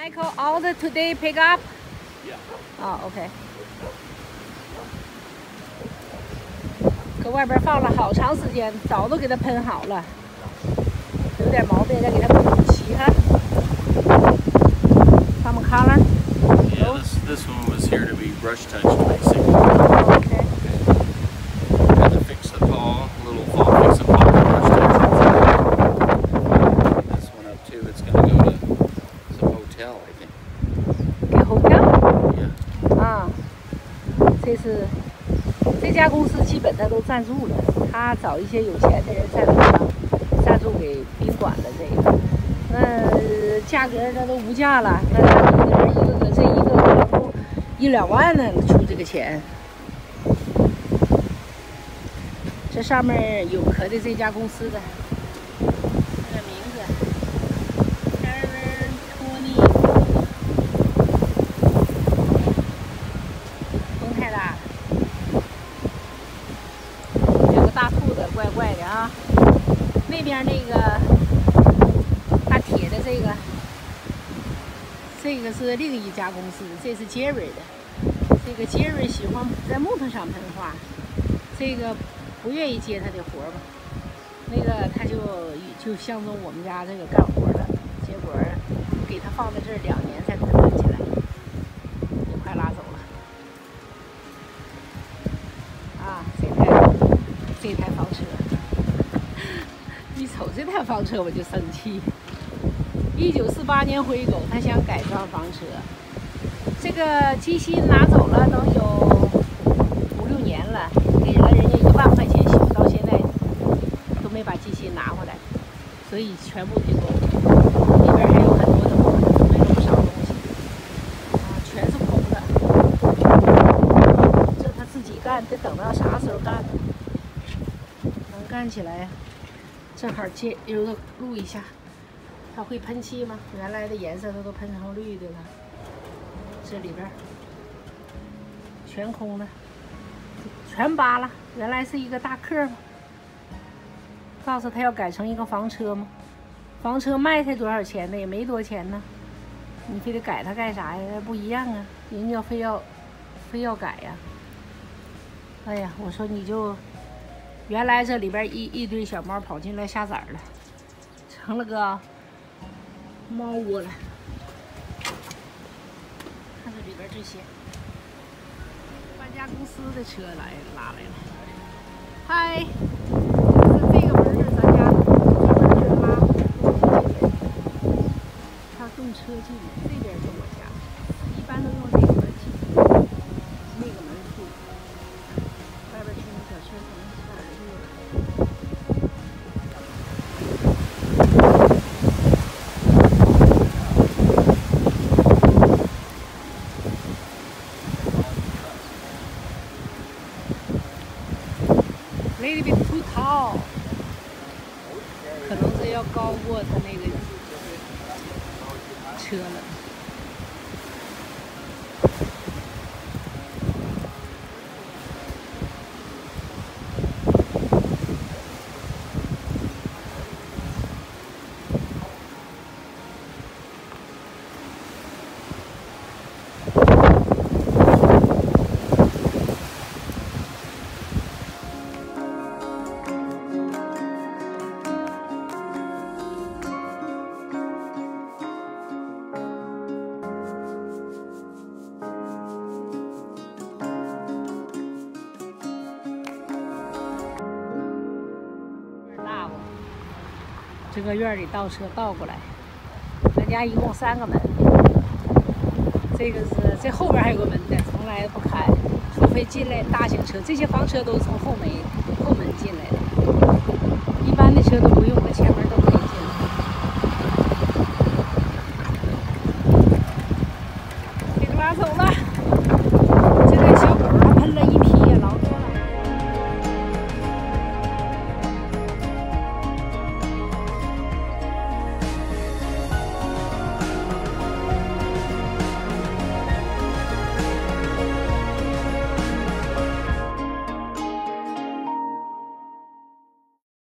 Michael ordered today pick up? Yeah. Oh, okay. 搁外边放了好长时间，早都给它喷好了，有点毛病再给它补齐哈。Some color? Yeah, this one was here to be brush touched, basically. Okay. Had to fix the paw, a little fall fix the paw and brush touch. This one up too. It's gonna go to some hotel, I think. 给 hotel? Yeah. 啊，这家公司基本他都赞助了，他找一些有钱的人赞助给宾馆的这个，那价格那都无价了，那有的人一个可能都1-2万呢，出这个钱。这上面有刻的这家公司的这个名字 ，Caravan 20， 风太大了。 大兔子怪怪的啊！那边那个大铁的这个是另一家公司，这是杰瑞的。这个杰瑞喜欢在木头上喷画，这个不愿意接他的活吧？那个他就相中我们家这个干活了，结果给他放在这儿2年才给他喷起来，也快拉走了。啊，这台房车，一瞅这台房车我就生气。1948年回购，他想改装房车，这个机芯拿走了能有5-6年了，给了人家1万块钱修，到现在都没把机芯拿回来，所以全部退购。里边还有很多的没有不少东西，啊，全是空的。这他自己干，得等到啥时候干呢？ 能干起来，正好有的录一下。它会喷漆吗？原来的颜色它都喷成绿的了。这里边全空的，全扒了。原来是一个大客嘛。告诉他要改成一个房车吗？房车卖才多少钱呢？也没多钱呢。你非得改它干啥呀？不一样啊！人家非要改呀。哎呀，我说你就。 原来这里边一堆小猫跑进来下崽了，成了个猫窝了。看这里边这些搬家公司的车拉来了。嗨，这个门是咱家专门拉动车进来，他动车进来，这边是我家，一般都用这个门进，那个门出。外边听着小车声。 Little bit too tall， 可能是要高过他那个车了。这个院里倒车倒过来，咱家一共3个门，这后边还有个门的，从来不开，除非进来大型车，这些房车都是从后门进来的。